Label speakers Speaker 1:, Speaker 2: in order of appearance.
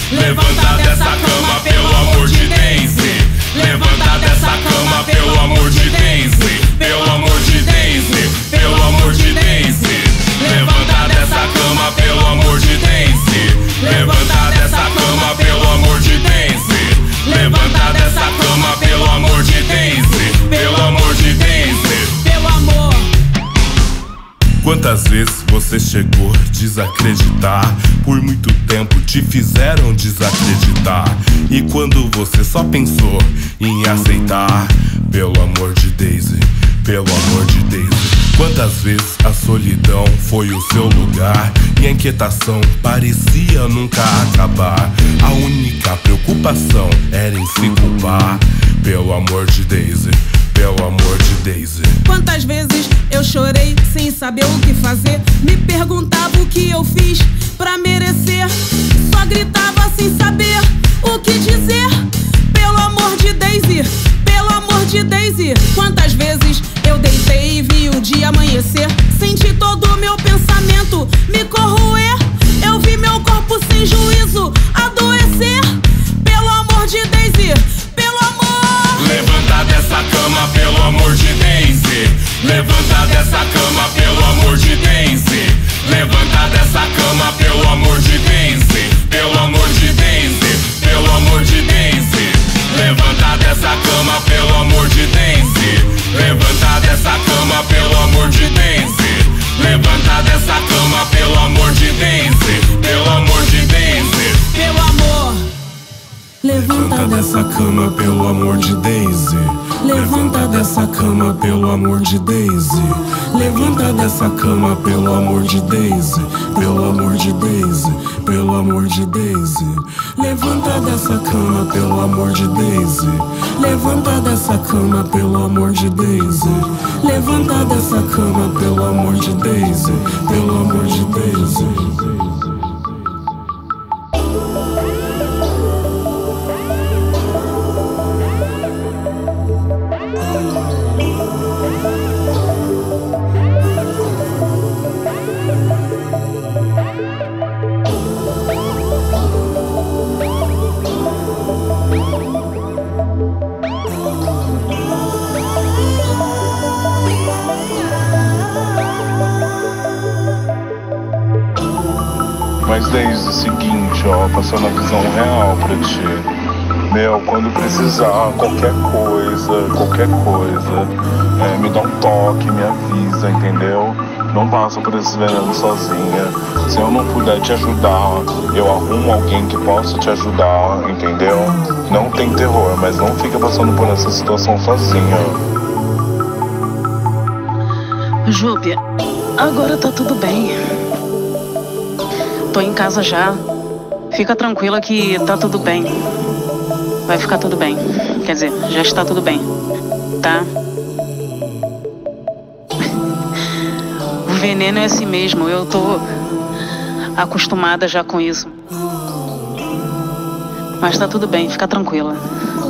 Speaker 1: Levanta dessa cama, pelo amor de Daisy. Levanta dessa cama, pelo amor de Daisy. Pelo amor de Daisy, pelo amor de Daisy. Levanta dessa cama, pelo amor de Daisy. Levanta dessa cama, pelo amor de Daisy. Levanta dessa cama, pelo amor de Daisy. Pelo amor de Daisy.
Speaker 2: Pelo amor.
Speaker 1: Quantas vezes você chegou a desacreditar? Por muito tempo te fizeram desacreditar. E quando você só pensou em aceitar, pelo amor de Daisy, pelo amor de Daisy. Quantas vezes a solidão foi o seu lugar e a inquietação parecia nunca acabar. A única preocupação era em se culpar. Pelo amor de Daisy, pelo amor de Daisy.
Speaker 2: Quantas vezes eu chorei sem saber o que fazer. Me perguntava o que eu fiz pra merecer. Só gritava sem saber o que dizer. Pelo amor de Daisy, pelo amor de Daisy. Quantas vezes eu deitei e vi o dia amanhecer. Senti todo o meu pensamento me corroer. Eu vi meu corpo sem juízo adoecer. Pelo amor de Daisy, pelo amor.
Speaker 1: Levanta dessa cama, pelo amor de Daisy. Levanta dessa cama, pelo amor de Daisy. Levanta dessa cama, pelo amor de Daisy. Pelo amor de Daisy, pelo amor de Daisy. Levanta dessa cama, pelo amor de Daisy. Levanta dessa cama, pelo amor de Daisy. Levanta dessa cama, pelo amor de Daisy. Pelo amor de Daisy.
Speaker 2: Pelo amor.
Speaker 1: Levanta dessa cama, pelo amor de Daisy. Levanta dessa cama, pelo amor de Daisy. Levanta dessa cama, pelo amor de Daisy. Pelo amor de Daisy, pelo amor de Daisy. Levanta dessa cama, pelo amor de Daisy. Levanta dessa cama, pelo amor de Daisy. Levanta dessa cama, pelo amor de Daisy. Pelo amor de Daisy.
Speaker 3: Mas desde o seguinte, ó, passando a visão real pra ti. Meu, quando precisar, qualquer coisa, me dá um toque, me avisa, entendeu? Não passa por esse veneno sozinha. Se eu não puder te ajudar, eu arrumo alguém que possa te ajudar, entendeu? Não tem terror, mas não fica passando por essa situação sozinha.
Speaker 4: Júpia, agora tá tudo bem. Tô em casa já. Fica tranquila que tá tudo bem. Vai ficar tudo bem. Quer dizer, já está tudo bem. Tá? O veneno é assim mesmo. Eu tô acostumada já com isso. Mas tá tudo bem, fica tranquila.